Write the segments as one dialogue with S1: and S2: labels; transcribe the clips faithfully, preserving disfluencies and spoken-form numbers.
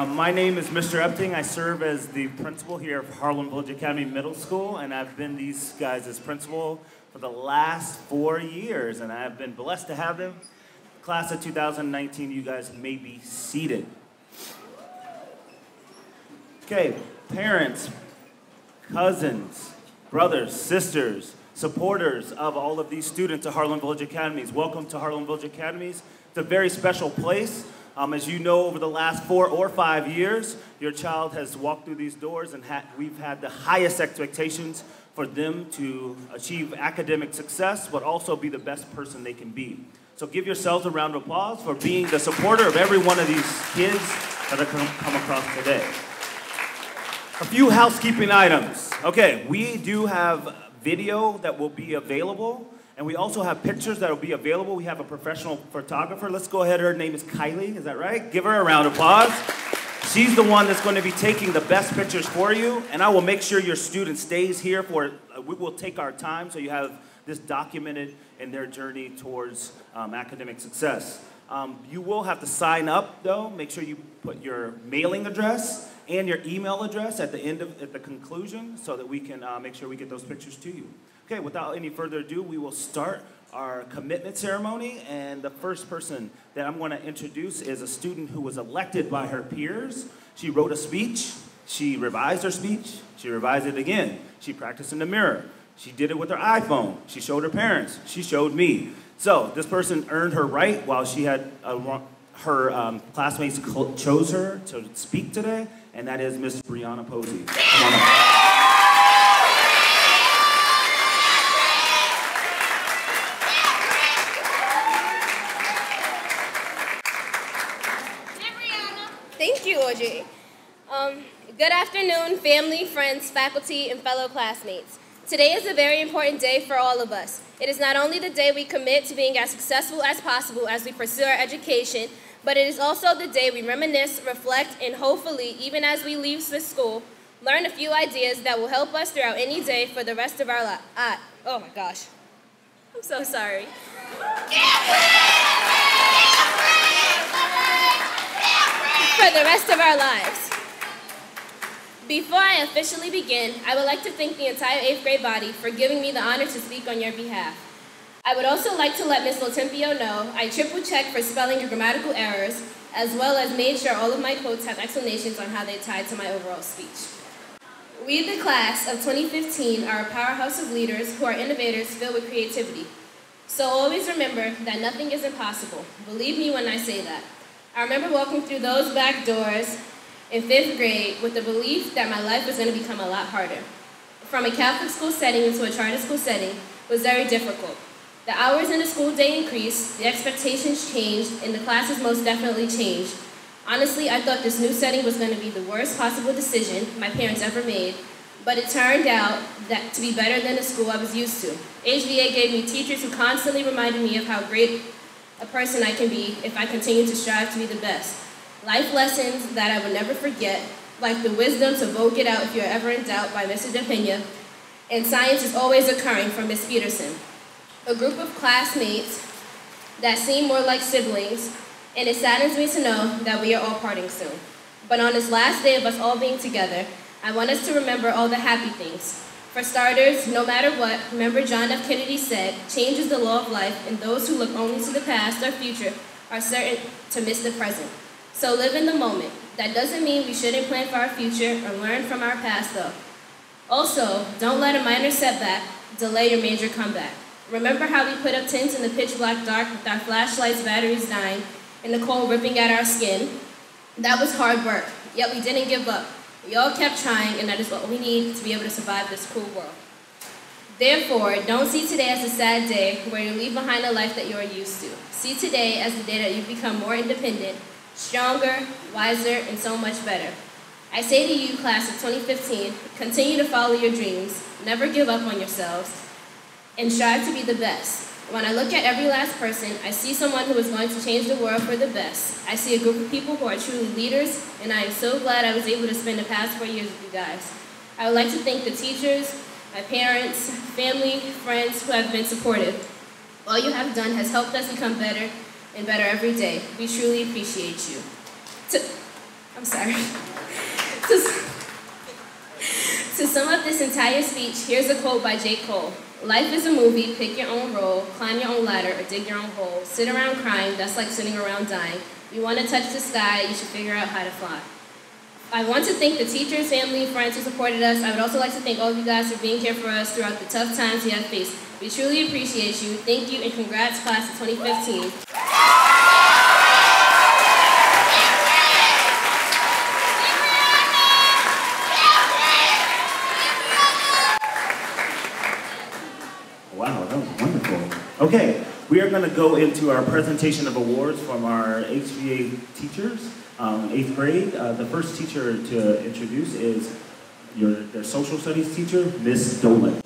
S1: Um, my name is Mister Epting. I serve as the principal here of Harlem Village Academy Middle School, and I've been these guys' principal for the last four years, and I have been blessed to have them. Class of two thousand nineteen, you guys may be seated. Okay, parents, cousins, brothers, sisters, supporters of all of these students at Harlem Village Academies, welcome to Harlem Village Academies. It's a very special place. Um, as you know, over the last four or five years, your child has walked through these doors, and ha we've had the highest expectations for them to achieve academic success, but also be the best person they can be. So give yourselves a round of applause for being the supporter of every one of these kids that have come, come across today. A few housekeeping items. Okay, we do have video that will be available, and we also have pictures that will be available. We have a professional photographer. Let's go ahead. Her name is Kylie, is that right? Give her a round of applause. She's the one that's going to be taking the best pictures for you, and I will make sure your student stays here for, uh, we will take our time so you have this documented in their journey towards um, academic success. Um, you will have to sign up though. Make sure you put your mailing address and your email address at the end of, at the conclusion so that we can uh, make sure we get those pictures to you. Okay, without any further ado, we will start our commitment ceremony, and the first person that I'm going to introduce is a student who was elected by her peers. She wrote a speech, she revised her speech, she revised it again, she practiced in the mirror, she did it with her iPhone, she showed her parents, she showed me. So this person earned her right while she had a, her um, classmates chose her to speak today, and that is Miss Brianna Posey. Come on up.
S2: Thank you, Audrey. Um, good afternoon, family, friends, faculty, and fellow classmates. Today is a very important day for all of us. It is not only the day we commit to being as successful as possible as we pursue our education, but it is also the day we reminisce, reflect, and hopefully, even as we leave this school, learn a few ideas that will help us throughout any day for the rest of our lives. Uh, oh my gosh. I'm so sorry. For the rest of our lives. Before I officially begin, I would like to thank the entire eighth grade body for giving me the honor to speak on your behalf. I would also like to let Miz Lotempio know I triple checked for spelling and grammatical errors, as well as made sure all of my quotes have explanations on how they tied to my overall speech. We, the class of twenty fifteen, are a powerhouse of leaders who are innovators filled with creativity. So always remember that nothing is impossible. Believe me when I say that. I remember walking through those back doors in fifth grade with the belief that my life was going to become a lot harder. From a Catholic school setting into a charter school setting was very difficult. The hours in the school day increased, the expectations changed, and the classes most definitely changed. Honestly, I thought this new setting was going to be the worst possible decision my parents ever made, but it turned out that to be better than the school I was used to. H V A gave me teachers who constantly reminded me of how great a person I can be if I continue to strive to be the best. Life lessons that I will never forget, like the wisdom to vote it out if you're ever in doubt by Mister DePena, and science is always occurring from Miss Peterson. A group of classmates that seem more like siblings, and it saddens me to know that we are all parting soon. But on this last day of us all being together, I want us to remember all the happy things. For starters, no matter what, remember John F. Kennedy said, change is the law of life, and those who look only to the past or future are certain to miss the present. So live in the moment. That doesn't mean we shouldn't plan for our future or learn from our past, though. Also, don't let a minor setback delay your major comeback. Remember how we put up tents in the pitch black dark with our flashlights, batteries dying, and the cold ripping at our skin? That was hard work, yet we didn't give up. We all kept trying, and that is what we need to be able to survive this cruel world. Therefore, don't see today as a sad day where you leave behind a life that you are used to. See today as the day that you become more independent, stronger, wiser, and so much better. I say to you, class of twenty fifteen, continue to follow your dreams, never give up on yourselves, and strive to be the best. When I look at every last person, I see someone who is going to change the world for the best. I see a group of people who are truly leaders, and I am so glad I was able to spend the past four years with you guys. I would like to thank the teachers, my parents, family, friends who have been supportive. All you have done has helped us become better and better every day. We truly appreciate you. To I'm sorry. to, to sum up this entire speech, here's a quote by J. Cole. Life is a movie, pick your own role, climb your own ladder, or dig your own hole. Sit around crying, that's like sitting around dying. You want to touch the sky, you should figure out how to fly. I want to thank the teachers, family, friends who supported us. I would also like to thank all of you guys for being here for us throughout the tough times we have faced. We truly appreciate you. Thank you, and congrats, class of twenty fifteen.
S1: Wow, that was wonderful. Okay, we are going to go into our presentation of awards from our H V A teachers, um, eighth grade. Uh, the first teacher to introduce is your their social studies teacher, Miss Dolan.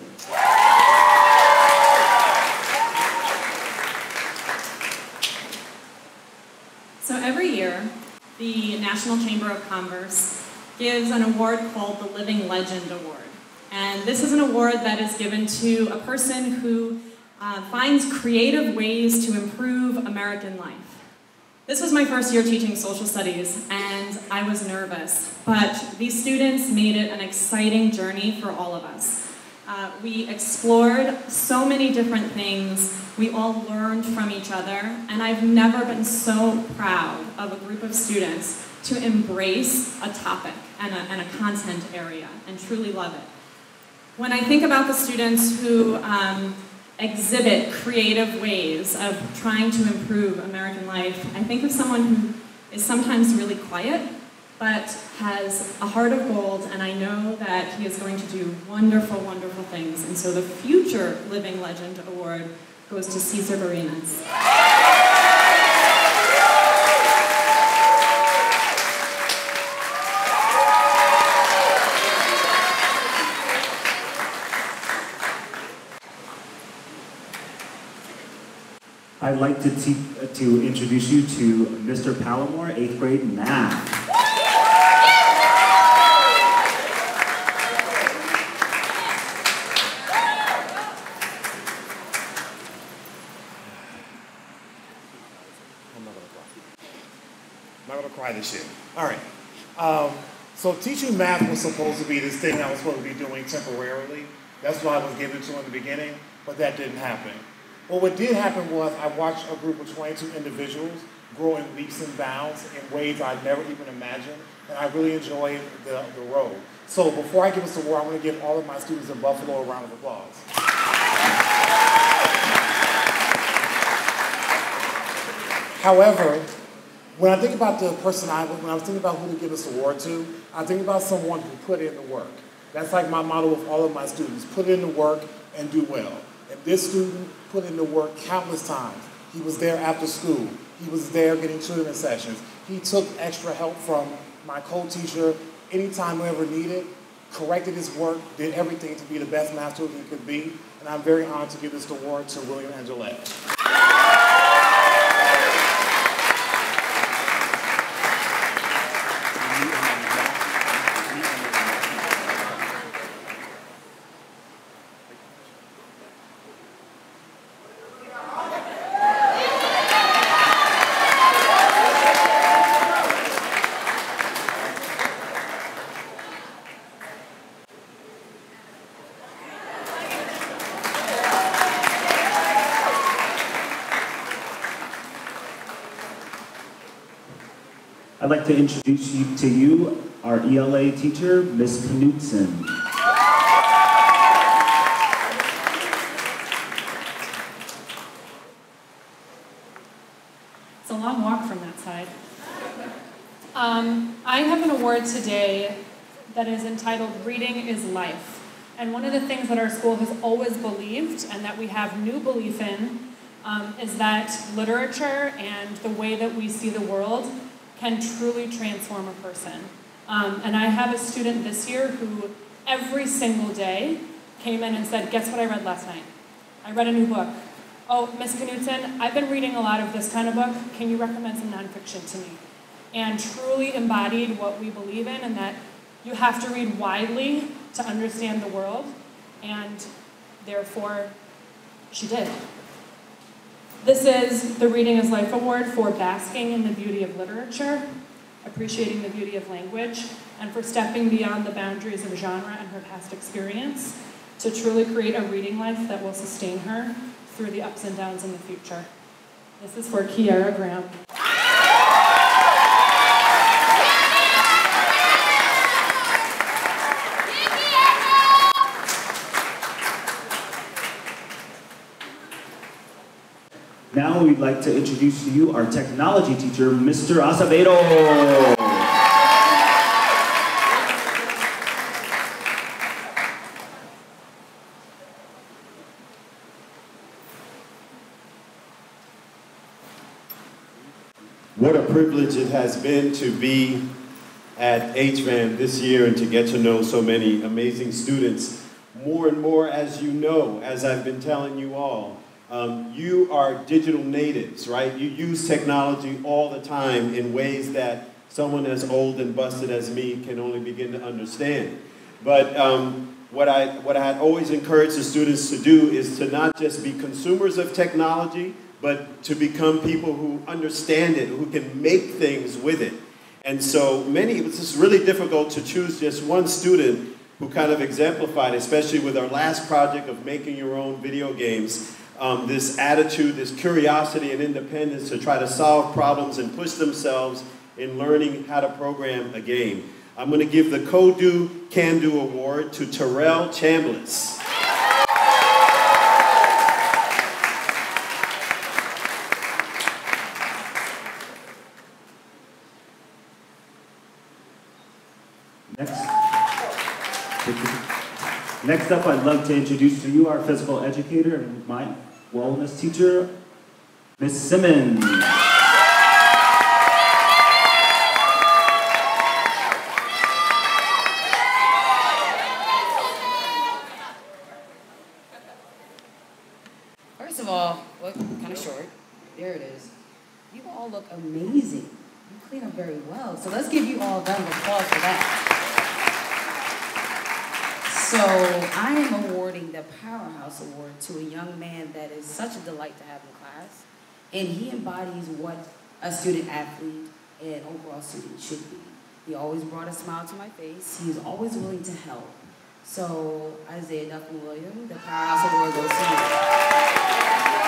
S3: So every year, the National Chamber of Commerce gives an award called the Living Legend Award. And this is an award that is given to a person who uh, finds creative ways to improve American life. This was my first year teaching social studies, and I was nervous, but these students made it an exciting journey for all of us. Uh, we explored so many different things, we all learned from each other, and I've never been so proud of a group of students to embrace a topic and a, and a content area, and truly love it. When I think about the students who um, exhibit creative ways of trying to improve American life, I think of someone who is sometimes really quiet, but has a heart of gold, and I know that he is going to do wonderful, wonderful things. And so the future Living Legend Award goes to Cesar Barinas.
S1: I'd like to, te to introduce you to Mister Palomore, eighth grade math.
S4: I'm not gonna cry. I'm not gonna cry this year. All right. Um, so teaching math was supposed to be this thing I was supposed to be doing temporarily. That's what I was given to in the beginning, but that didn't happen. Well, what did happen was I watched a group of twenty-two individuals grow in leaps and bounds in ways I'd never even imagined, and I really enjoyed the, the road. So before I give this award, I'm going to give all of my students in Buffalo a round of applause. However, when I think about the person I, when I was thinking about who to give this award to, I think about someone who put in the work. That's like my motto with all of my students, put in the work and do well. And this student put in the work countless times. He was there after school. He was there getting tutoring sessions. He took extra help from my co-teacher anytime we ever needed, corrected his work, did everything to be the best math tutor he could be. And I'm very honored to give this award to William Angelette.
S1: I'd like to introduce you to you, our E L A teacher, Miss Knutson.
S5: It's a long walk from that side. Um, I have an award today that is entitled Reading is Life. And one of the things that our school has always believed, and that we have new belief in, um, is that literature and the way that we see the world can truly transform a person. Um, and I have a student this year who every single day came in and said, guess what I read last night? I read a new book. Oh, Miss Knutson, I've been reading a lot of this kind of book. Can you recommend some nonfiction to me? And truly embodied what we believe in, and that you have to read widely to understand the world. And therefore, she did. This is the Reading is Life Award for basking in the beauty of literature. appreciating the beauty of language, and for stepping beyond the boundaries of genre and her past experience to truly create a reading life that will sustain her through the ups and downs in the future. This is for Kiara Graham.
S1: Now we'd like to introduce to you our technology teacher, Mister Acevedo.
S6: What a privilege it has been to be at H V A M this year and to get to know so many amazing students. More and more, as you know, as I've been telling you all, um, you are digital natives, right? You use technology all the time in ways that someone as old and busted as me can only begin to understand. But um, what I, what I had always encouraged the students to do is to not just be consumers of technology, but to become people who understand it, who can make things with it. And so many, it was just really difficult to choose just one student who kind of exemplified, especially with our last project of making your own video games, um, this attitude, this curiosity and independence to try to solve problems and push themselves in learning how to program a game. I'm going to give the Co-Do Can Do Award to Terrell Chambliss.
S1: Next, next up, I'd love to introduce to you our physical educator and my wellness teacher, Miz Simmons.
S7: First of all, look kind of short. There it is. You all look amazing. You clean up very well. So let's give you all a round of applause for that. So I am awarding the Powerhouse Award to a young man that is such a delight to have in class. And he embodies what a student athlete and overall student should be. He always brought a smile to my face. He is always willing to help. So Isaiah Duffin Williams, the Powerhouse Award goes to you.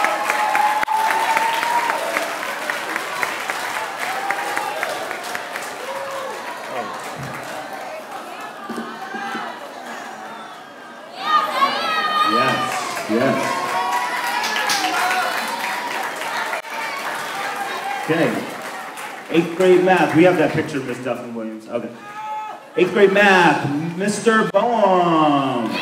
S1: Yes. Okay. Eighth grade math. We have that picture of Miz Duffin Williams. Okay. Eighth grade math, Mister Boehm.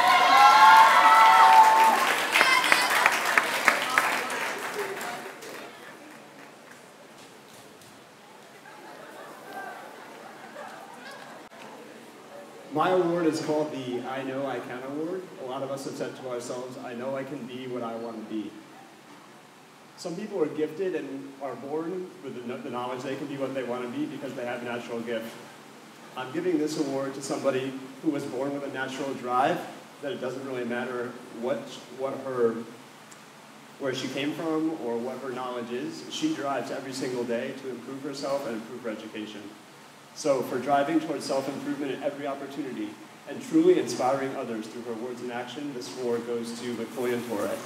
S8: My award is called the I Know I Can Award. A lot of us have said to ourselves, I know I can be what I want to be. Some people are gifted and are born with the, the knowledge they can be what they want to be because they have a natural gift. I'm giving this award to somebody who was born with a natural drive, that it doesn't really matter what, what her, where she came from or what her knowledge is. She drives every single day to improve herself and improve her education. So for driving towards self-improvement at every opportunity and truly inspiring others through her words and action, this award goes to McCoy and Torres.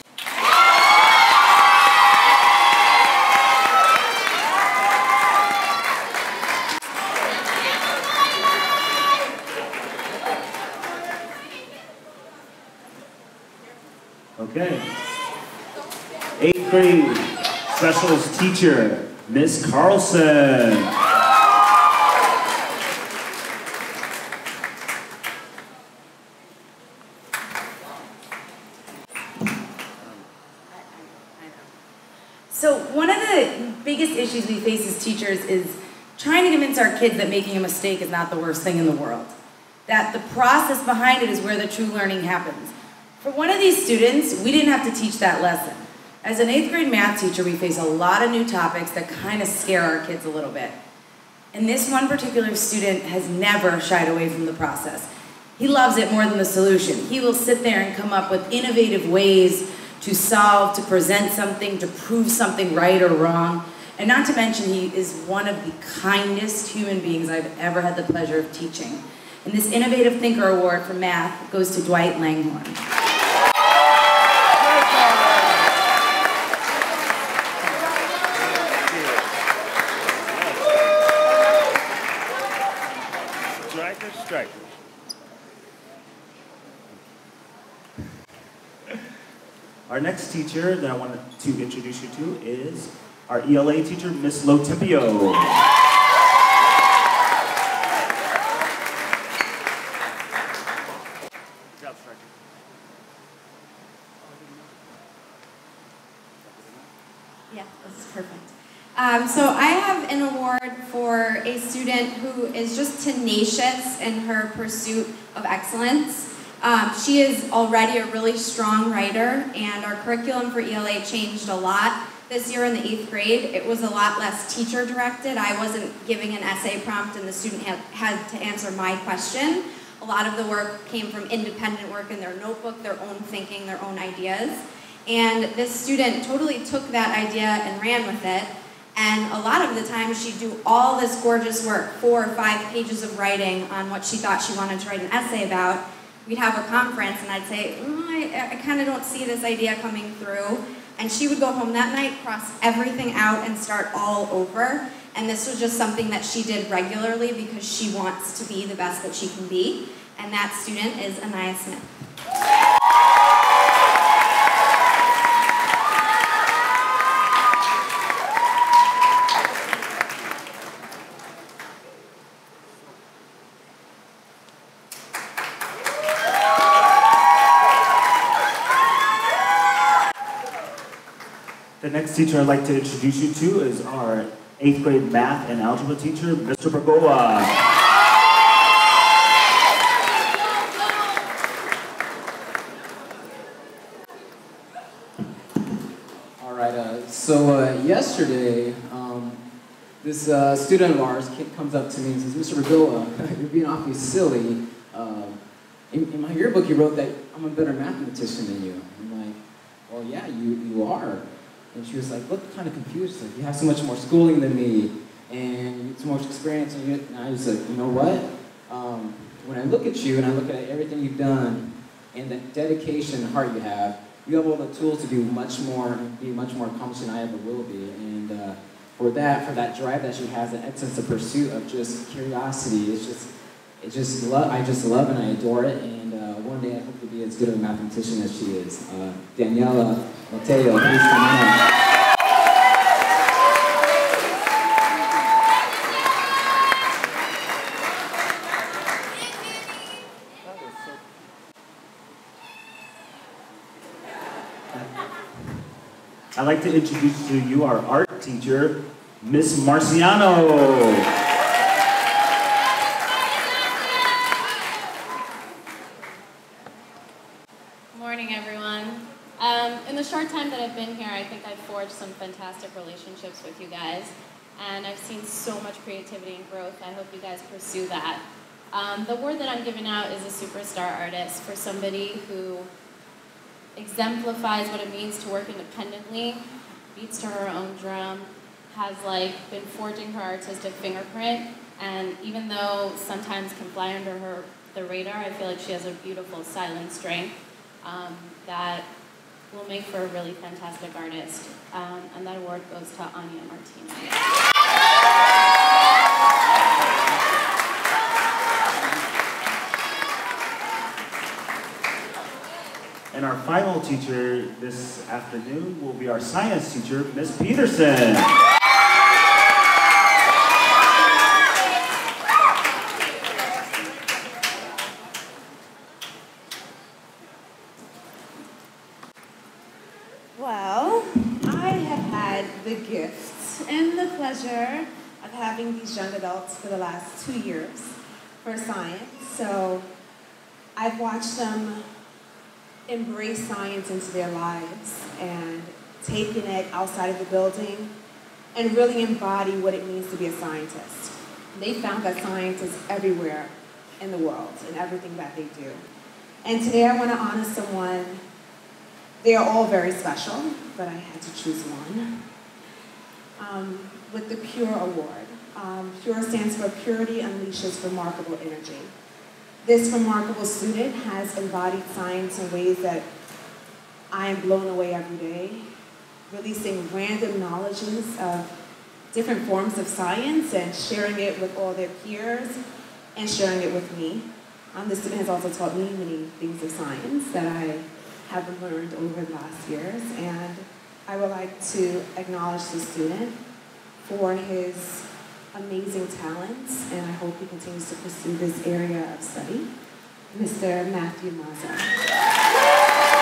S1: Okay. Eighth grade specials teacher, Miz Carlson.
S7: So one of the biggest issues we face as teachers is trying to convince our kids that making a mistake is not the worst thing in the world. That the process behind it is where the true learning happens. For one of these students, we didn't have to teach that lesson. As an eighth grade math teacher, we face a lot of new topics that kind of scare our kids a little bit. And this one particular student has never shied away from the process. He loves it more than the solution. He will sit there and come up with innovative ways to solve, to present something, to prove something right or wrong. And not to mention, he is one of the kindest human beings I've ever had the pleasure of teaching. And this Innovative Thinker Award for math goes to Dwight Langhorne.
S1: Striker, striker. Our next teacher that I wanted to introduce you to is our E L A teacher, Miss Lotipio.
S9: Yeah, this is perfect. Um, so I have an award for a student who is just tenacious in her pursuit of excellence. Um, she is already a really strong writer, and our curriculum for E L A changed a lot this year in the eighth grade. It was a lot less teacher directed. I wasn't giving an essay prompt and the student had, had to answer my question. A lot of the work came from independent work in their notebook, their own thinking, their own ideas. And this student totally took that idea and ran with it. And a lot of the time she'd do all this gorgeous work, four or five pages of writing on what she thought she wanted to write an essay about. We'd have a conference and I'd say, mm, I, I kind of don't see this idea coming through. And she would go home that night, cross everything out and start all over. And this was just something that she did regularly because she wants to be the best that she can be. And that student is Anaya Smith.
S1: The next teacher I'd like to introduce you to is our eighth grade math and algebra teacher, Mister Bergoa.
S10: All right, uh, so uh, yesterday, um, this uh, student of ours comes up to me and says, Mister Bergoa, you're being awfully silly. Uh, in, in my yearbook, you wrote that I'm a better mathematician than you. I'm like, well, yeah, you, you are. And she was like, look kind of confused. Like, you have so much more schooling than me, and so much experience. And, you, and I was like, you know what? Um, when I look at you and I look at everything you've done and the dedication and heart you have, you have all the tools to do much more, be much more accomplished than I ever will be. And uh, for that, for that drive that she has, that excellence of pursuit of just curiosity, it's just, it just love. I just love and I adore it. And uh, one day I hope to be as good of a mathematician as she is. Uh, Daniela Mateo, please come on.
S1: I'd like to introduce to you our art teacher, Miss Marciano.
S2: Morning, everyone. Um, in the short time that I've been here, I think I've forged some fantastic relationships with you guys, and I've seen so much creativity and growth. I hope you guys pursue that. Um, the award that I'm giving out is a superstar artist for somebody who exemplifies what it means to work independently, beats to her own drum, has like been forging her artistic fingerprint, and even though sometimes can fly under her the radar, I feel like she has a beautiful silent strength um, that will make for a really fantastic artist. Um, and that award goes to Anya Martinez.
S1: And our final teacher this afternoon will be our science teacher, Miss Peterson.
S11: Well, I have had the gift and the pleasure of having these young adults for the last two years for science. So I've watched them embrace science into their lives and taken it outside of the building and really embody what it means to be a scientist. They found that science is everywhere in the world in everything that they do. And today I want to honor someone. They are all very special, but I had to choose one. um, with the PURE Award. Um, PURE stands for Purity Unleashes Remarkable Energy. This remarkable student has embodied science in ways that I am blown away every day, releasing random knowledges of different forms of science and sharing it with all their peers and sharing it with me. Um, this student has also taught me many things of science that I have learned over the last years, and I would like to acknowledge the student for his amazing talents, and I hope he continues to pursue this area of study. Mister Matthew Mazza.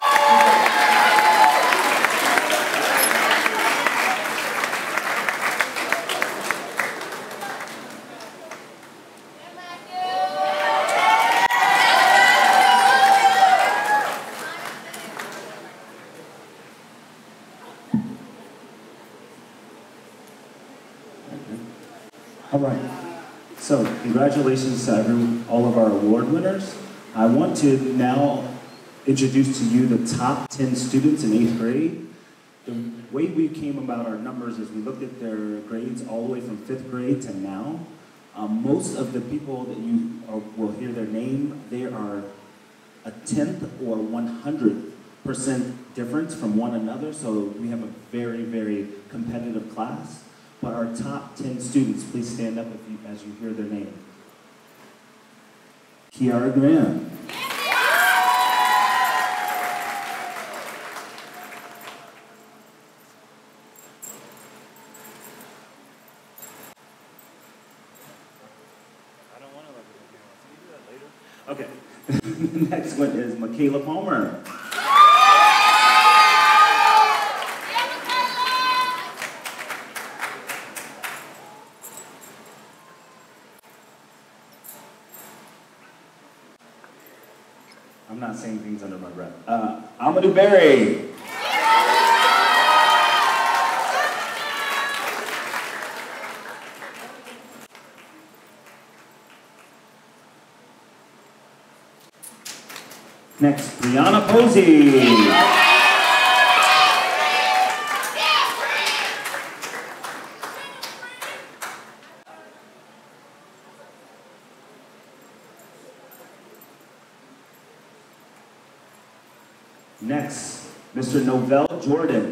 S1: All right. So congratulations to every, all of our award winners. I want to now introduce to you the top ten students in eighth grade. The way we came about our numbers is we looked at their grades all the way from fifth grade to now. Um, most of the people that you are, will hear their name, they are a tenth or one hundredth percent difference from one another, so we have a very, very competitive class. But our top ten students, please stand up if you, as you hear their name. Kiara Graham. I don't want to let you do that later. Okay. The next one is Michaela Palmer. I'm not saying things under my breath. Uh, Amadou Berry. Next, Brianna Posey. Next, Mister Novell Jordan.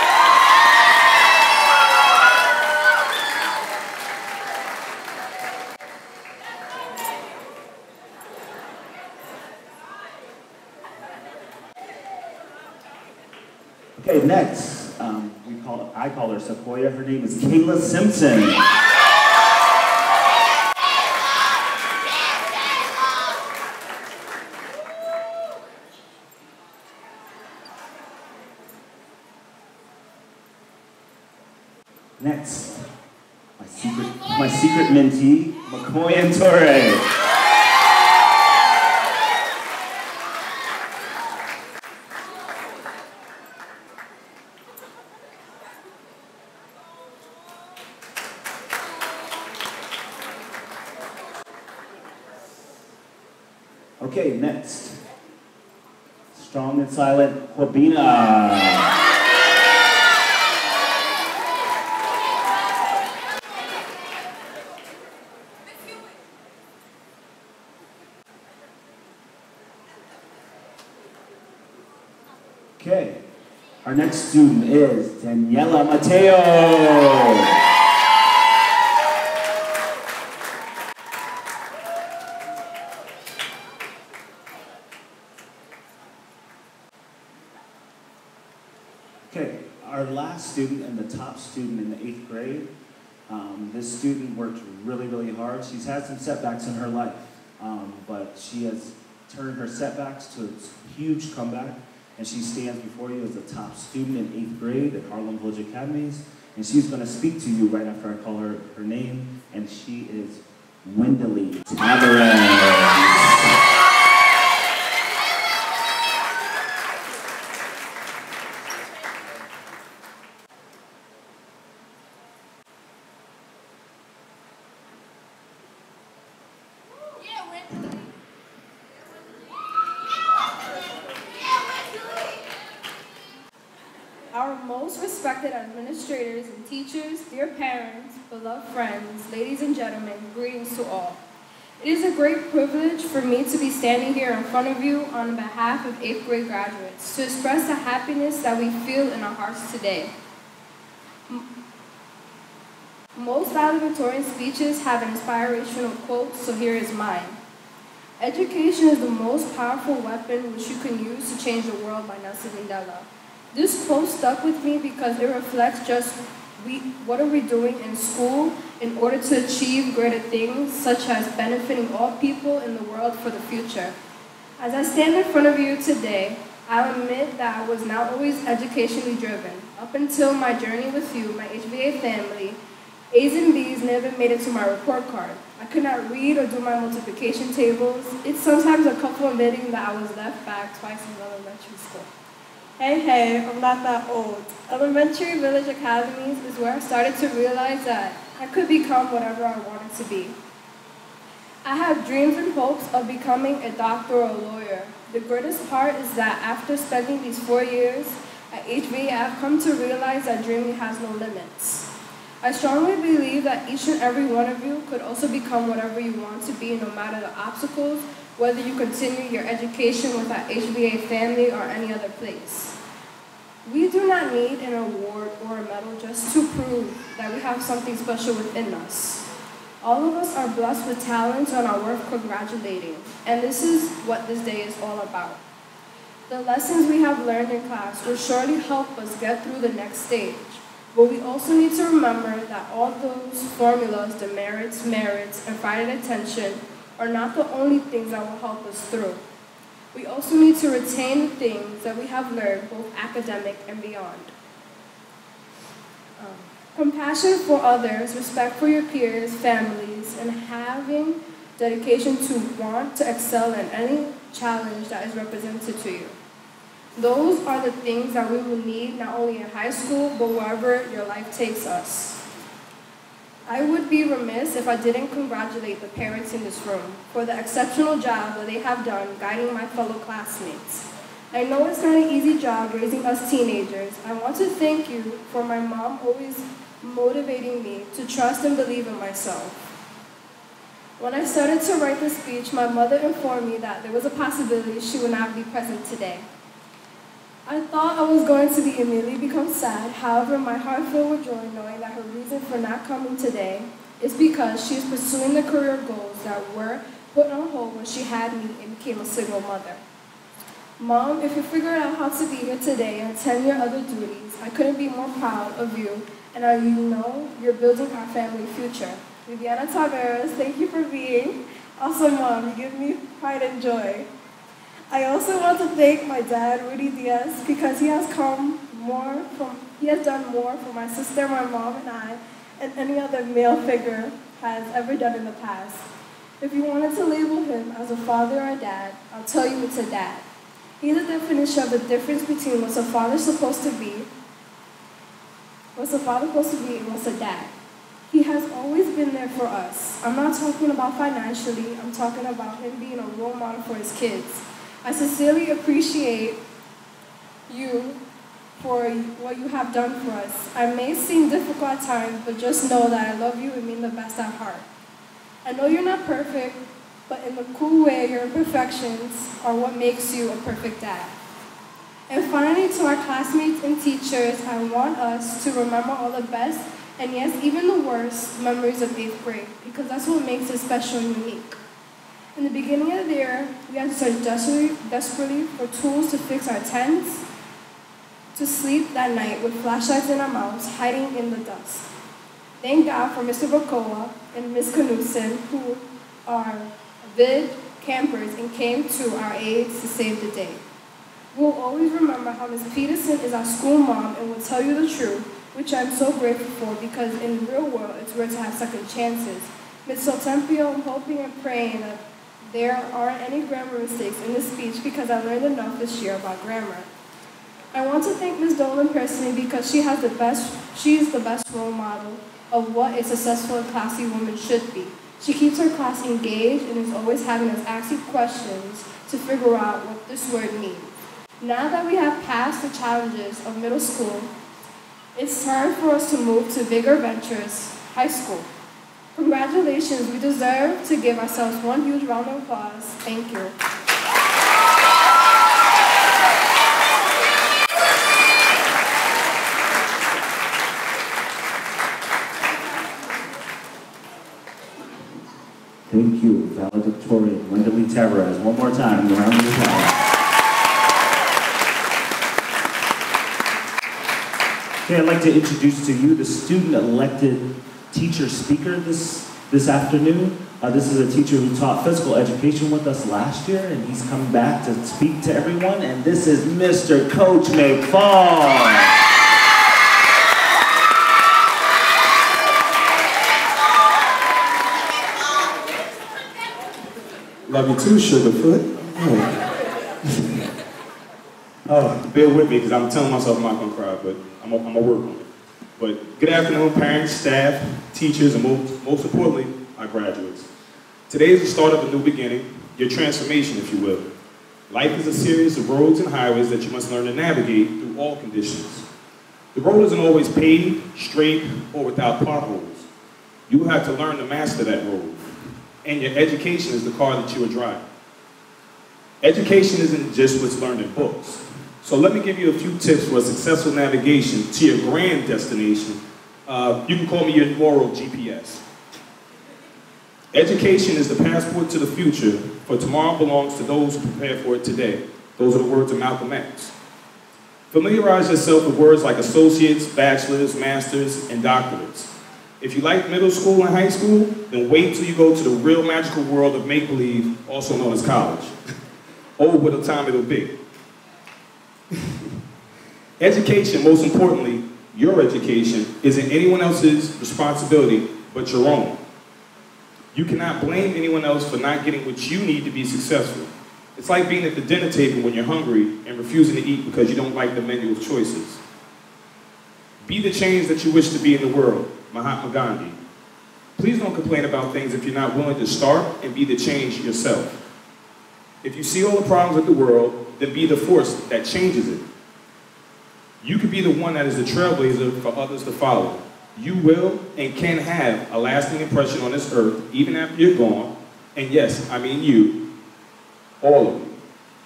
S1: Okay, next, um, we call I call her Sequoia. Her name is Kayla Simpson. Next, my secret, my secret mentee, McCoy and Torre. Okay, next, strong and silent, Wabina. Okay, our next student is Daniela Mateo. Okay, our last student and the top student in the eighth grade. Um, this student worked really, really hard. She's had some setbacks in her life, um, but she has turned her setbacks to a huge comeback. And she stands before you as a top student in eighth grade at Harlem Village Academies. And she's going to speak to you right after I call her her name. And she is Wendeley Tavares.
S12: our most respected administrators and teachers, dear parents, beloved friends, ladies and gentlemen, greetings to all. It is a great privilege for me to be standing here in front of you on behalf of eighth grade graduates to express the happiness that we feel in our hearts today. Most valedictorian speeches have an inspirational quote, so here is mine. Education is the most powerful weapon which you can use to change the world, by Nelson Mandela. This quote stuck with me because it reflects just we, what are we doing in school in order to achieve greater things, such as benefiting all people in the world for the future. As I stand in front of you today, I'll admit that I was not always educationally driven. Up until my journey with you, my H B A family, A's and B's never made it to my report card. I could not read or do my multiplication tables. It's sometimes a couple admitting that I was left back twice in elementary school. Hey, hey, I'm not that old. Elementary Village Academies is where I started to realize that I could become whatever I wanted to be. I have dreams and hopes of becoming a doctor or a lawyer. The greatest part is that after spending these four years at H B A, I've come to realize that dreaming has no limits. I strongly believe that each and every one of you could also become whatever you want to be, no matter the obstacles, whether you continue your education with our H B A family or any other place. We do not need an award or a medal just to prove that we have something special within us. All of us are blessed with talents and are worth congratulating, and this is what this day is all about. The lessons we have learned in class will surely help us get through the next stage. But we also need to remember that all those formulas, the merits, merits, and Friday attention are not the only things that will help us through. We also need to retain the things that we have learned, both academic and beyond. Um, compassion for others, respect for your peers, families, and having dedication to want to excel in any challenge that is represented to you. Those are the things that we will need not only in high school, but wherever your life takes us. I would be remiss if I didn't congratulate the parents in this room for the exceptional job that they have done guiding my fellow classmates. I know it's not an easy job raising us teenagers. I want to thank you for my mom always motivating me to trust and believe in myself. When I started to write the speech, my mother informed me that there was a possibility she would not be present today. I thought I was going to be immediately become sad. However, my heart filled with joy knowing that her reason for not coming today is because she is pursuing the career goals that were put on hold when she had me and became a single mother. Mom, if you figured out how to be here today and attend your other duties, I couldn't be more proud of you, and I you know you're building our family future. Viviana Taveras, thank you for being awesome, Mom. You give me pride and joy. I also want to thank my dad, Rudy Diaz, because he has come more from, he has done more for my sister, my mom, and I, and any other male figure has ever done in the past. If you wanted to label him as a father or a dad, I'll tell you it's a dad. He's the definition of the difference between what's a father supposed to be, what's a father supposed to be, and what's a dad. He has always been there for us. I'm not talking about financially, I'm talking about him being a role model for his kids. I sincerely appreciate you for what you have done for us. I may seem difficult at times, but just know that I love you and mean the best at heart. I know you're not perfect, but in the cool way, your imperfections are what makes you a perfect dad. And finally, to our classmates and teachers, I want us to remember all the best, and yes, even the worst, memories of eighth grade, because that's what makes it special and unique. In the beginning of the year, we had to search desperately, desperately for tools to fix our tents, to sleep that night with flashlights in our mouths, hiding in the dust. Thank God for Mister Bacoa and Miz Knudsen, who are vid campers and came to our aid to save the day. We'll always remember how Miz Peterson is our school mom and will tell you the truth, which I'm so grateful for because in the real world, it's rare to have second chances. Miz Soltempio, I'm hoping and praying that there aren't any grammar mistakes in this speech because I learned enough this year about grammar. I want to thank Miz Dolan personally because she has the best, she is the best role model of what a successful and classy woman should be. She keeps her class engaged and is always having us ask you questions to figure out what this word means. Now that we have passed the challenges of middle school, it's time for us to move to bigger ventures, high school. Congratulations, we deserve to give ourselves one huge round of applause. Thank you.
S1: Thank you, valedictorian Linda Lee Tavares. One more time, round of applause. Okay, I'd like to introduce to you the student-elected teacher speaker this, this afternoon. Uh, this is a teacher who taught physical education with us last year, and he's coming back to speak to everyone, and this is Mister Coach McFall.
S13: Love you too, Sugarfoot. Oh, oh bear with me, because I'm telling myself I'm not going to cry, but I'm going to work on it. But good afternoon, parents, staff, teachers, and most, most importantly, our graduates. Today is the start of a new beginning, your transformation, if you will. Life is a series of roads and highways that you must learn to navigate through all conditions. The road isn't always paved, straight, or without potholes. You will have to learn to master that road. And your education is the car that you are driving. Education isn't just what's learned in books. So let me give you a few tips for a successful navigation to your grand destination. Uh, you can call me your moral G P S. Education is the passport to the future, for tomorrow belongs to those who prepare for it today. Those are the words of Malcolm X. Familiarize yourself with words like associates, bachelors, masters, and doctorates. If you like middle school and high school, then wait till you go to the real magical world of make-believe, also known as college. Oh, what a time it'll be. Education, most importantly, your education, isn't anyone else's responsibility but your own. You cannot blame anyone else for not getting what you need to be successful. It's like being at the dinner table when you're hungry and refusing to eat because you don't like the menu of choices. Be the change that you wish to be in the world. Mahatma Gandhi. Please don't complain about things if you're not willing to start and be the change yourself. If you see all the problems of the world, then be the force that changes it. You can be the one that is the trailblazer for others to follow. You will and can have a lasting impression on this earth even after you're gone. And yes, I mean you, all of you.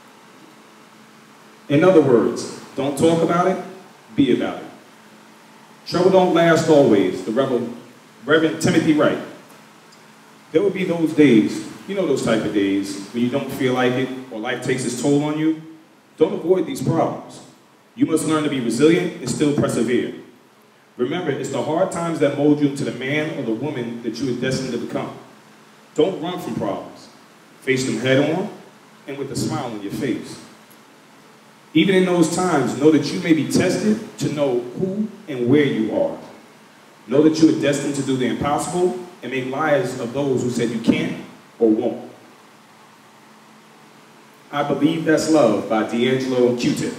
S13: In other words, don't talk about it, be about it. Trouble don't last always, the Reverend, Reverend Timothy Wright. There will be those days, you know those type of days, when you don't feel like it or life takes its toll on you. Don't avoid these problems. You must learn to be resilient and still persevere. Remember, it's the hard times that mold you into the man or the woman that you are destined to become. Don't run from problems. Face them head on and with a smile on your face. Even in those times, know that you may be tested to know who and where you are. Know that you are destined to do the impossible and make liars of those who said you can't or won't. I Believe That's Love by D'Angelo Q-Tip.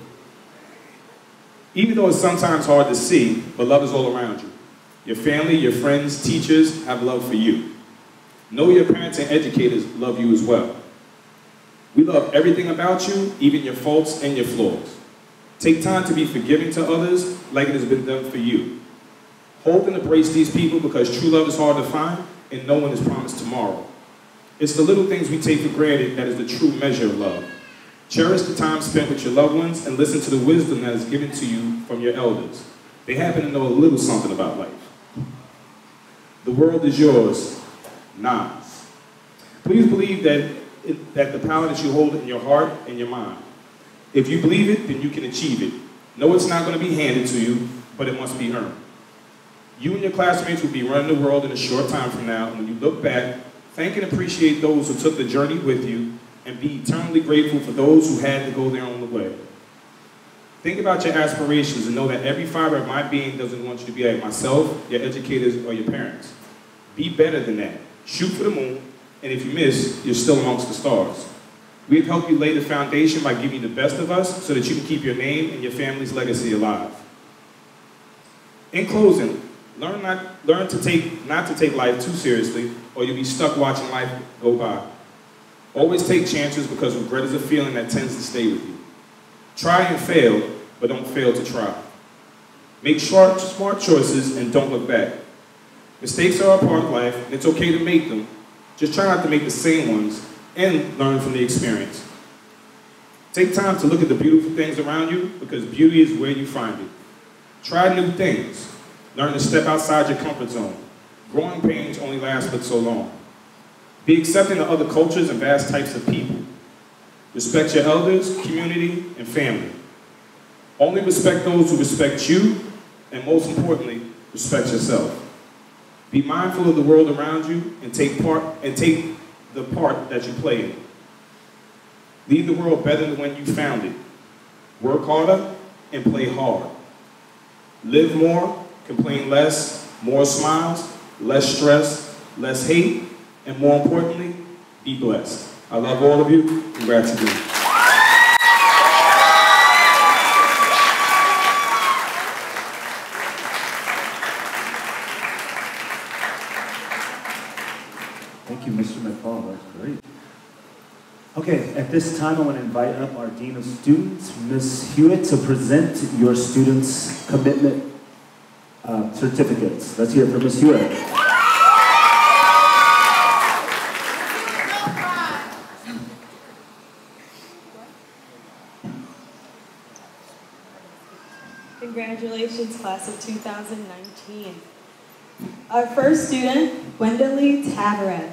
S13: Even though it's sometimes hard to see, but love is all around you. Your family, your friends, teachers have love for you. Know your parents and educators love you as well. We love everything about you, even your faults and your flaws. Take time to be forgiving to others like it has been done for you. Hold and embrace these people because true love is hard to find and no one is promised tomorrow. It's the little things we take for granted that is the true measure of love. Cherish the time spent with your loved ones and listen to the wisdom that is given to you from your elders. They happen to know a little something about life. The world is yours. Nas. Please believe that It, that the power that you hold in your heart and your mind. If you believe it, then you can achieve it. No, it's not going to be handed to you, but it must be earned. You and your classmates will be running the world in a short time from now, and when you look back, thank and appreciate those who took the journey with you, and be eternally grateful for those who had to go their own way. Think about your aspirations and know that every fiber of my being doesn't want you to be like myself, your educators, or your parents. Be better than that. Shoot for the moon. And if you miss, you're still amongst the stars. We have helped you lay the foundation by giving you the best of us so that you can keep your name and your family's legacy alive. In closing, learn, not, learn to take, not to take life too seriously or you'll be stuck watching life go by. Always take chances because regret is a feeling that tends to stay with you. Try and fail, but don't fail to try. Make smart, smart choices and don't look back. Mistakes are a part of life, and it's okay to make them. Just try not to make the same ones and learn from the experience. Take time to look at the beautiful things around you because beauty is where you find it. Try new things. Learn to step outside your comfort zone. Growing pains only last but so long. Be accepting of other cultures and vast types of people. Respect your elders, community, and family. Only respect those who respect you, and most importantly, respect yourself. Be mindful of the world around you and take part and take the part that you play in. Leave the world better than when you found it. Work harder and play hard. Live more, complain less, more smiles, less stress, less hate, and more importantly, be blessed. I love all of you. Congrats again.
S1: Thank you, Mister McFall. That's great. Okay, at this time, I want to invite up our Dean of Students, Miz Hewitt, to present your students' commitment uh, certificates. Let's hear it from Miz Hewitt.
S14: Congratulations, class of two thousand nineteen. Our first student, Gwendoline Tavares.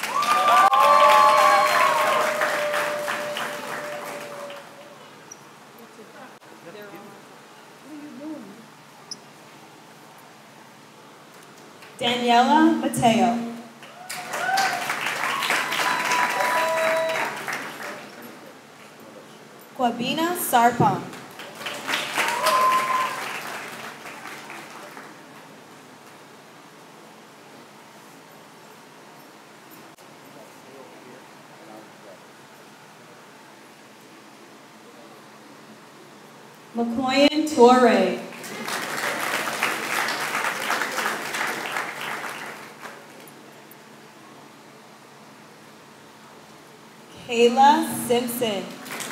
S14: Daniela Mateo. Quabina Sarpong. McCoyan Torre. Kayla Simpson.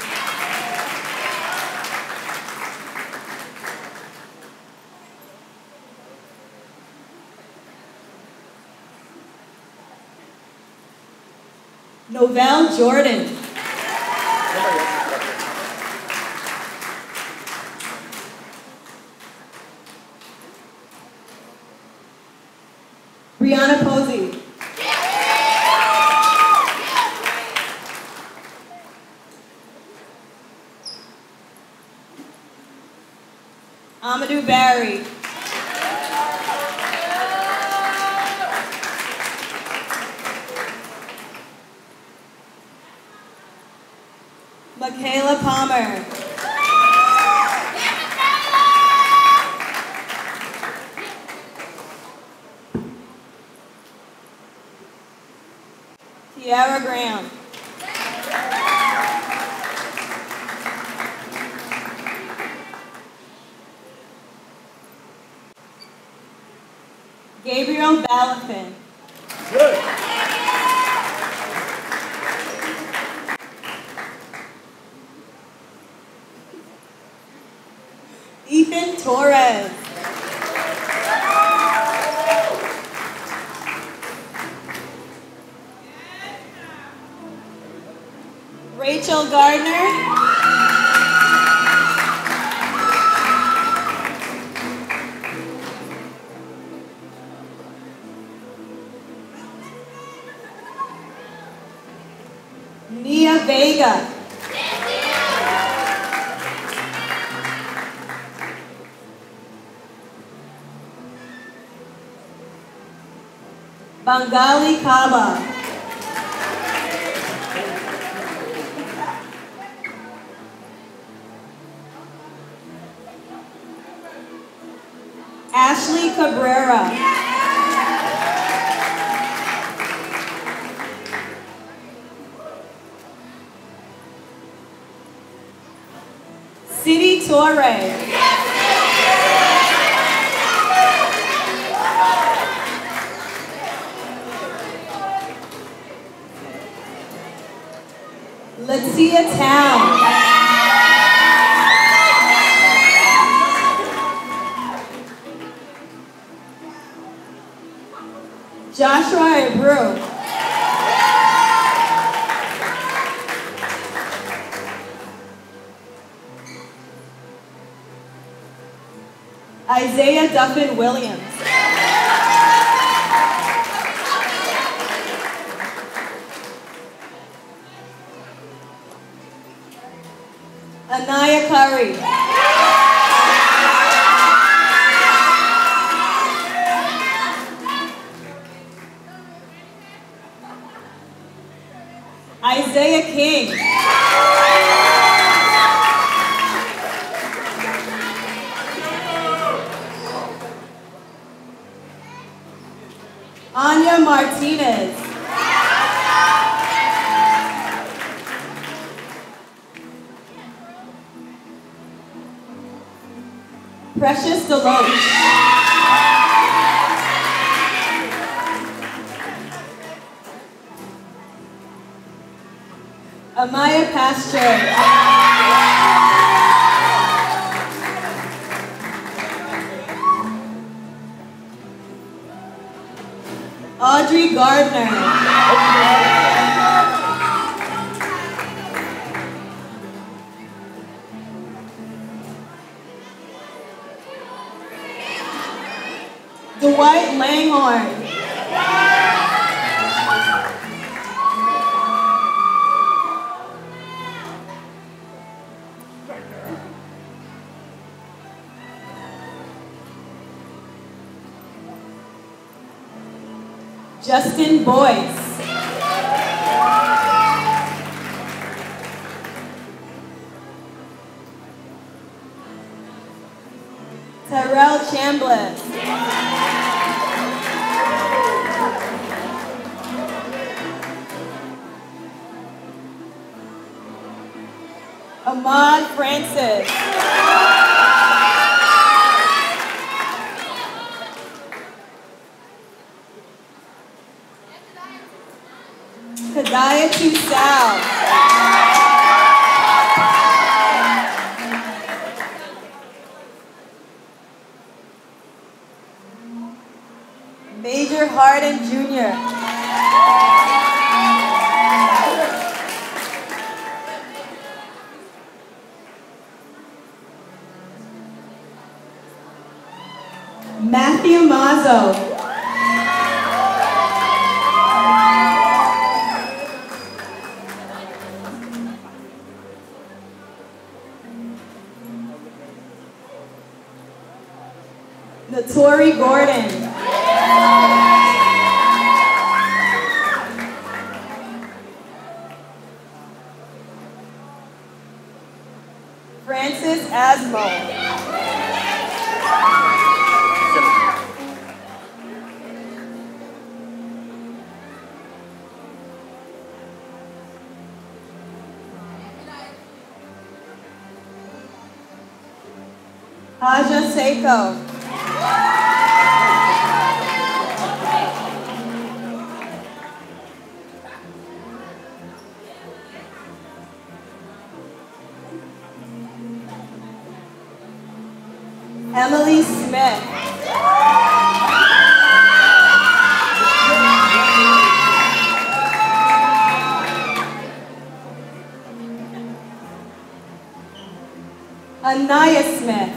S14: Novell Jordan. Brianna Posey. Amadou Barry. Michaela Palmer. Tiara Graham. Gabriel Balafin. Good. Ethan Torres. Rachel Gardner. Nia Vega. Bangali Kaba. Ashley Cabrera. City Torre. Latia Town. Joshua Abreu. Isaiah Duffin Williams. Anaya Curry. Isaiah King. Anya Martinez. Precious Deloach. Amaya Pasture. Audrey Gardner. Dwight Langhorn. Justin Boyce. Tyrell Chambliss. Ahmad Francis. Kadaya Tusal. Major Harden Junior Matthew Mazzo. Notori Gordon. Francis Asmo. Aja Seiko. Emily Smith. Anaya Smith.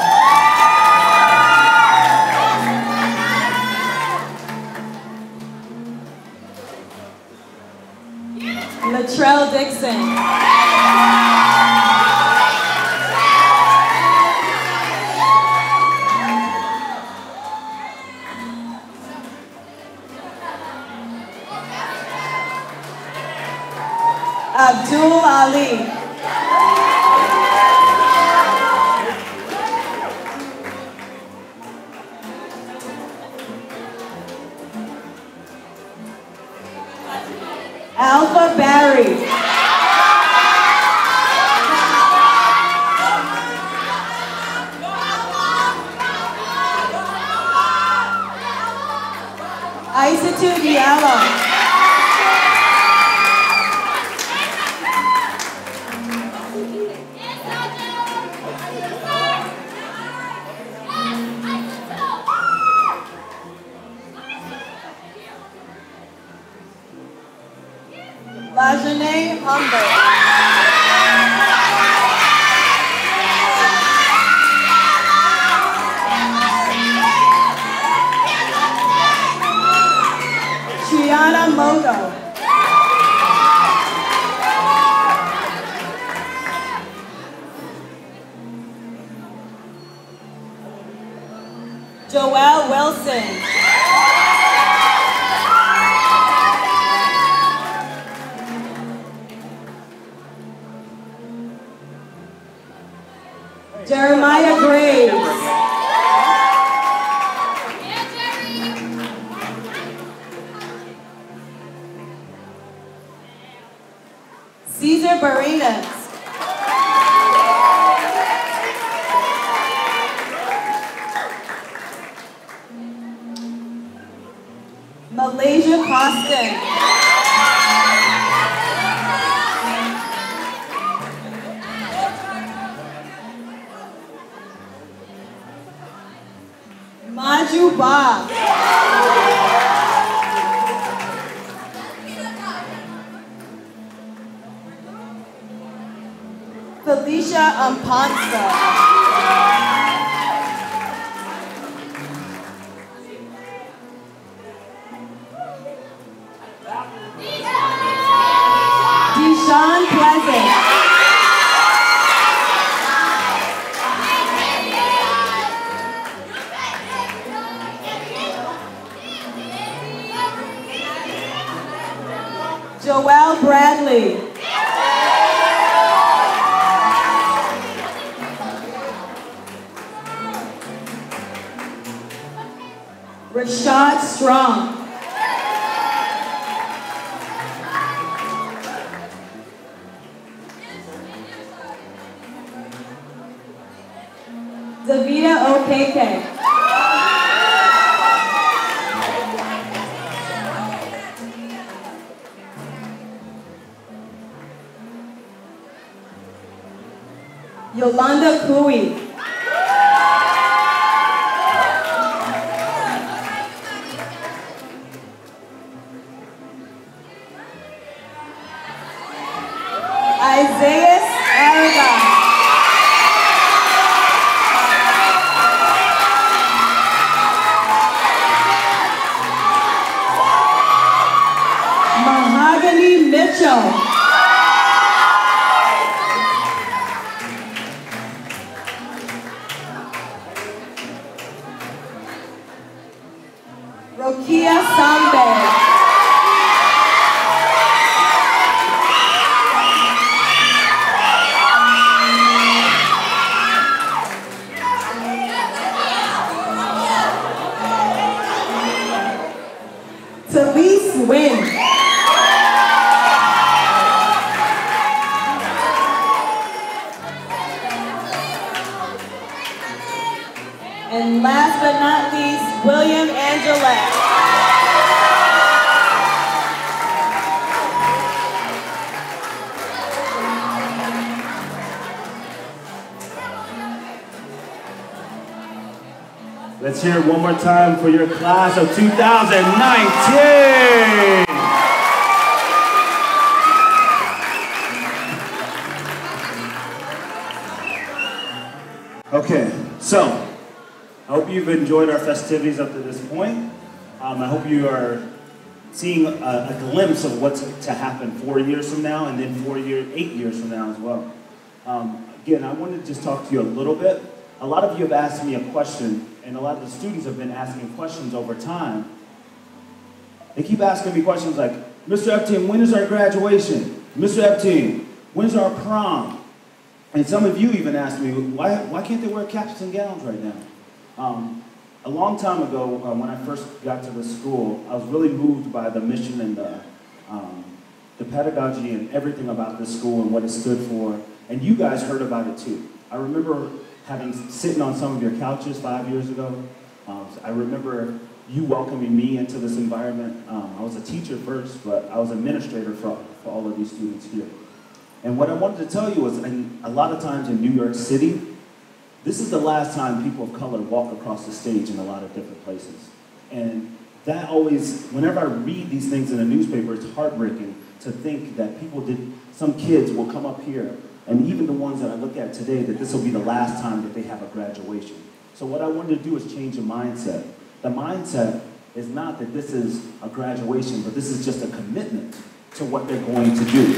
S14: Latrell Dixon. Abdul Ali. Alpha Barry. Triana Mogo. Joelle Wilson. Jeremiah Graves. Caesar Barinas. Malaysia Costin. Maju Ba. Felicia Ampanza. Deshaun Pleasant. Joelle Bradley. Rashad Strong. Davida Okeke. Yolanda Cooey. Isaiah Aragon. Mahogany Mitchell. Rokia Sambe. Talise Wynn. And last but not least, William Angelette.
S1: Let's hear it one more time for your class of two thousand nineteen. Okay, so I hope you've enjoyed our festivities up to this point. Um, I hope you are seeing a, a glimpse of what's to happen four years from now, and then four years, eight years from now as well. Um, again, I wanted to just talk to you a little bit. A lot of you have asked me a question, and a lot of the students have been asking questions over time. They keep asking me questions like, Mister Epstein, when is our graduation? Mister Epstein, when's our prom? And some of you even asked me, why, why can't they wear caps and gowns right now? Um, a long time ago, uh, when I first got to the school, I was really moved by the mission and the, um, the pedagogy and everything about this school and what it stood for. And you guys heard about it too. I remember having sitting on some of your couches five years ago. Um, so I remember you welcoming me into this environment. Um, I was a teacher first, but I was administrator for, for all of these students here. And what I wanted to tell you was, and a lot of times in New York City, this is the last time people of color walk across the stage in a lot of different places. And that always, whenever I read these things in a newspaper, it's heartbreaking to think that people did, some kids will come up here, and even the ones that I look at today, that this will be the last time that they have a graduation. So what I wanted to do is change the mindset. The mindset is not that this is a graduation, but this is just a commitment to what they're going to do.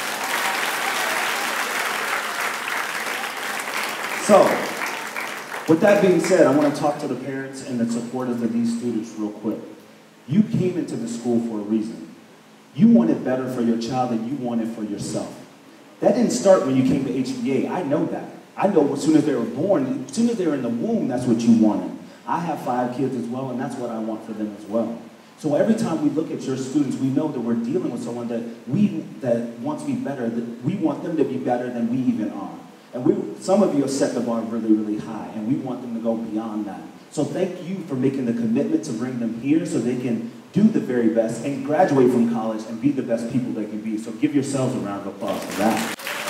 S1: So, with that being said, I want to talk to the parents and the supporters of these students real quick. You came into the school for a reason. You wanted better for your child than you wanted for yourself. That didn't start when you came to H B A. I know that. I know as soon as they were born, as soon as they were in the womb, that's what you wanted. I have five kids as well, and that's what I want for them as well. So every time we look at your students, we know that we're dealing with someone that we that wants to be better, that we want them to be better than we even are. And we, some of you have set the bar really, really high, and we want them to go beyond that. So thank you for making the commitment to bring them here so they can do the very best and graduate from college and be the best people they can be. So give yourselves a round of applause for that.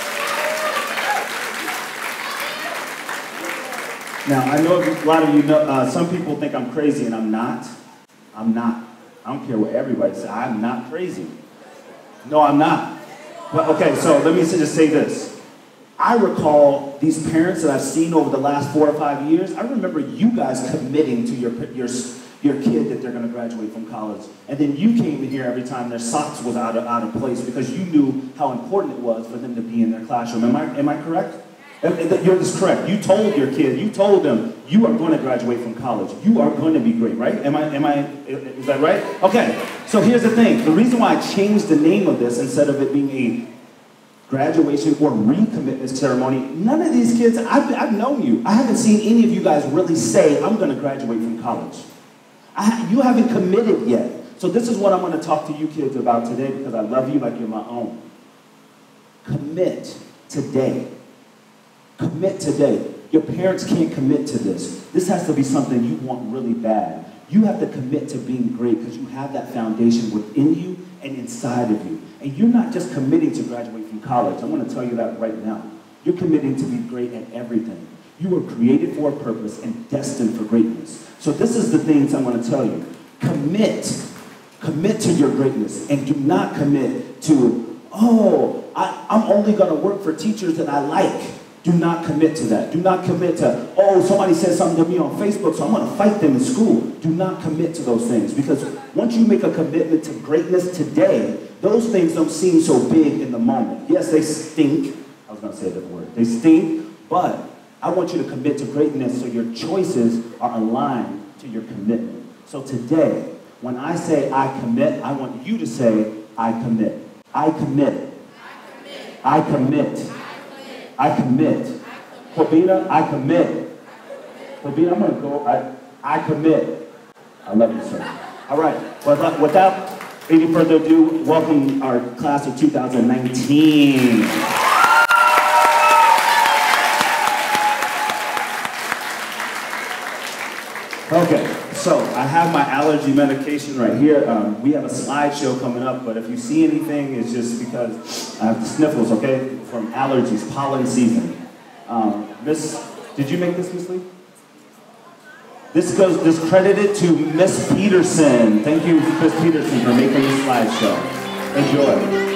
S1: Now, I know a lot of you know, uh, some people think I'm crazy, and I'm not. I'm not. I don't care what everybody says. I'm not crazy. No, I'm not. But, okay, so let me just say this. I recall these parents that I've seen over the last four or five years. I remember you guys committing to your, your, your kid that they're going to graduate from college. And then you came in here every time their socks was out of, out of place because you knew how important it was for them to be in their classroom. Am I, am I correct? You're just correct. You told your kid, you told them, you are going to graduate from college. You are going to be great, right? Am I, am I, is that right? Okay, so here's the thing. The reason why I changed the name of this instead of it being a graduation or recommitment ceremony, none of these kids, I've, I've known you. I haven't seen any of you guys really say, I'm going to graduate from college. I, you haven't committed yet. So this is what I'm going to talk to you kids about today because I love you like you're my own. Commit today. Commit today. Your parents can't commit to this. This has to be something you want really bad. You have to commit to being great because you have that foundation within you and inside of you. And you're not just committing to graduate from college. I'm going to tell you that right now. You're committing to be great at everything. You were created for a purpose and destined for greatness. So this is the things I'm going to tell you. Commit. Commit to your greatness and do not commit to, oh, I, I'm only going to work for teachers that I like. Do not commit to that. Do not commit to, oh, somebody said something to me on Facebook, so I'm going to fight them in school. Do not commit to those things because once you make a commitment to greatness today, those things don't seem so big in the moment. Yes, they stink. I was going to say that word. They stink, but I want you to commit to greatness so your choices are aligned to your commitment. So today, when I say I commit, I want you to say I commit. I commit. I commit. I commit. Corbina, I commit. Corbina, I'm going to go. I, I commit. I love you, sir. All right. Without, without any further ado, welcome our class of two thousand nineteen. Okay, so I have my allergy medication right here. Um, we have a slideshow coming up, but if you see anything, it's just because I have the sniffles, okay, from allergies, pollen season. Um, Miss, did you make this, Miss Lee? This goes, this credited to Miss Peterson. Thank you, Miss Peterson, for making this slideshow. Enjoy.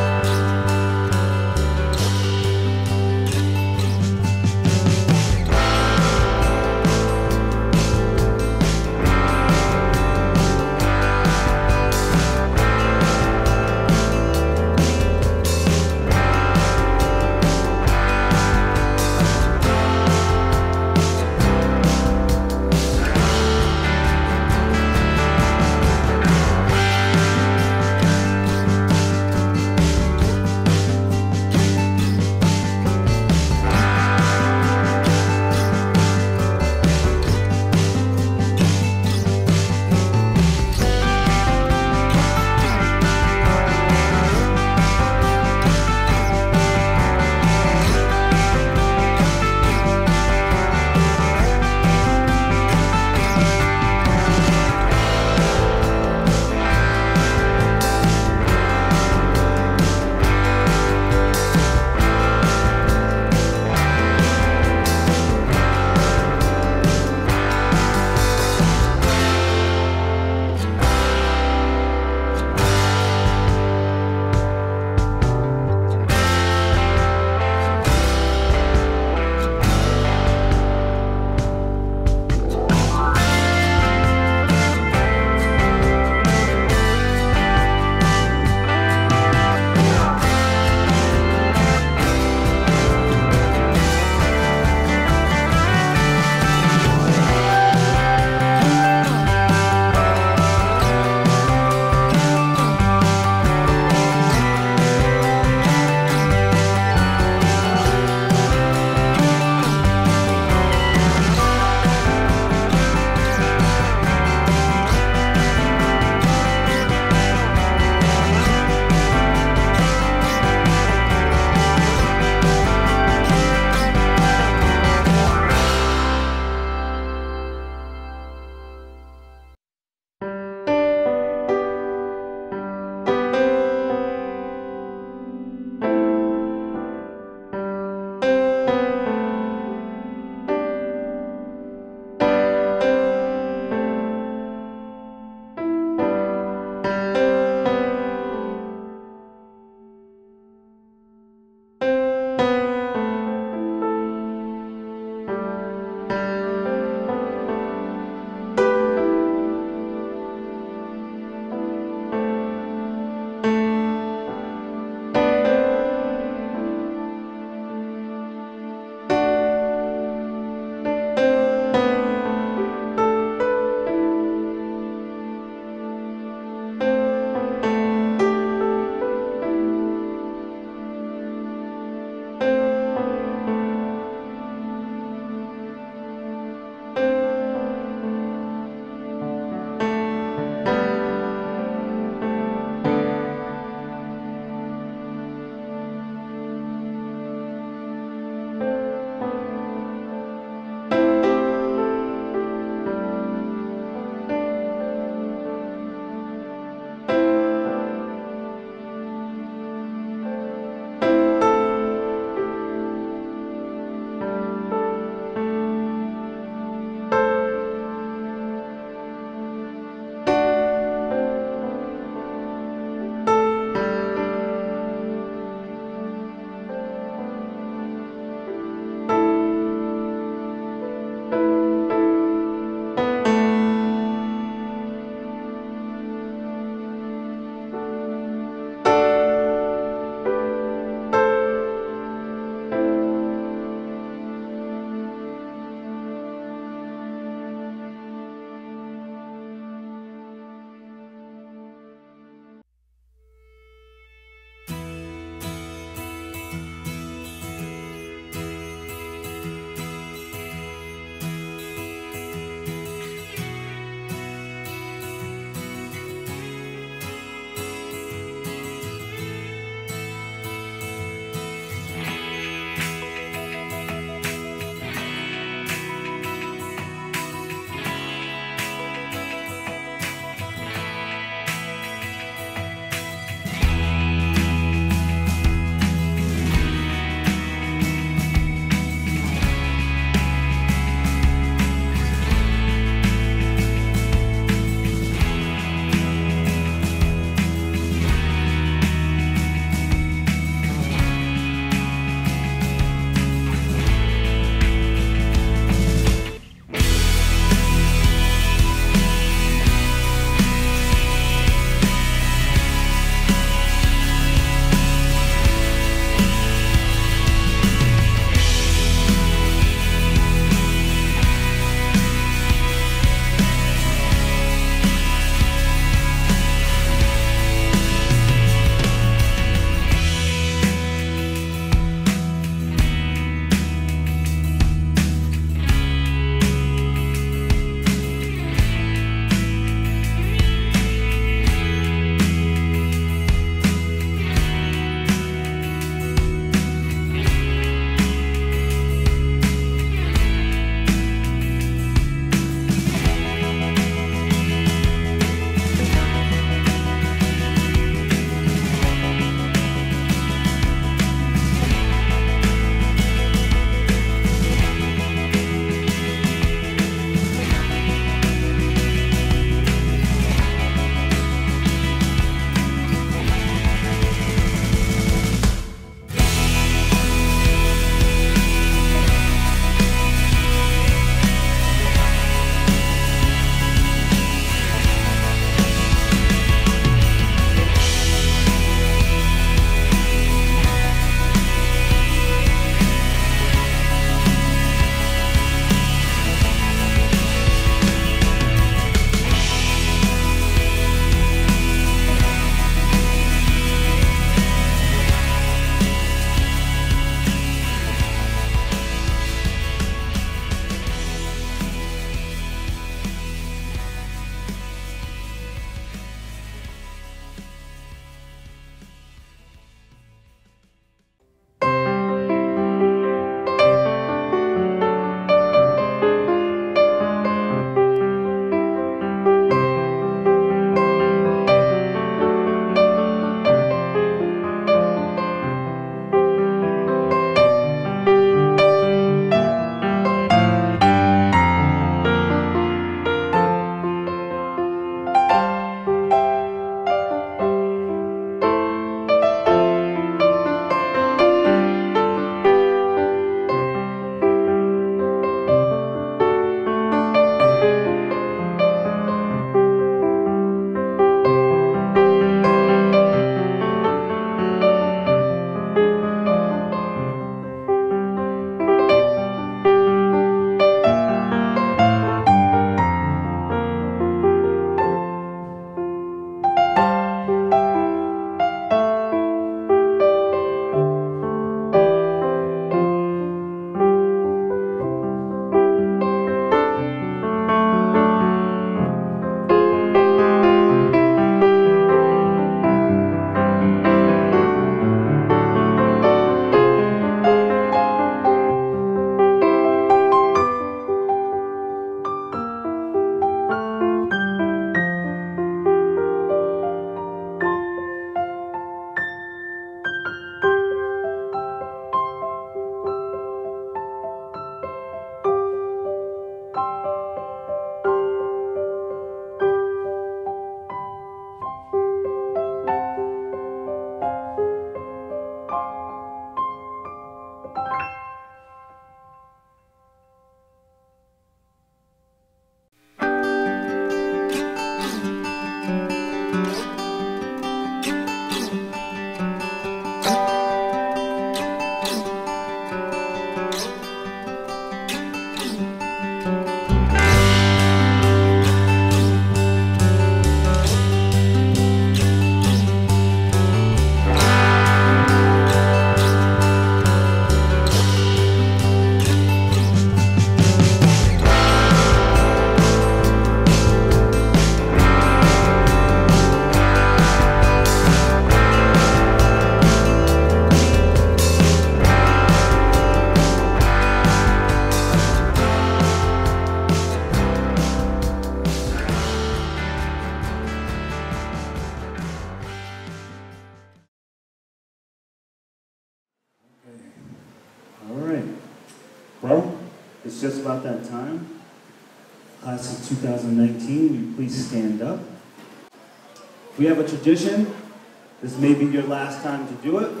S1: it's just about that time. Class of two thousand nineteen, will you please stand up? We have a tradition. This may be your last time to do it.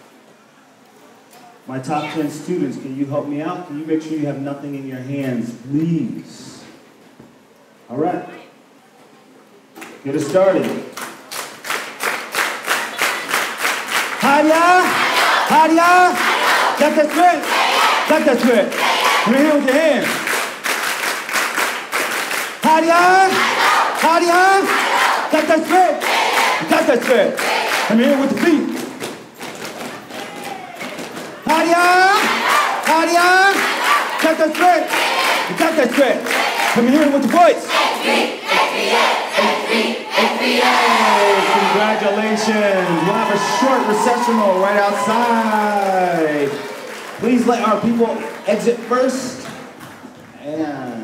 S1: My top ten students, can you help me out? Can you make sure you have nothing in your hands, please? All right. Get us started. Hadia! Hadia! Got that straight? Got that straight? Come here with your hands. Hadia! Hadia! Got that straight? Got that straight? Come here with the feet. Hadia! Hadia! Got that straight? Got that straight? Come here with the voice. Congratulations. We'll have a short recessional right outside. Please let our people exit first. And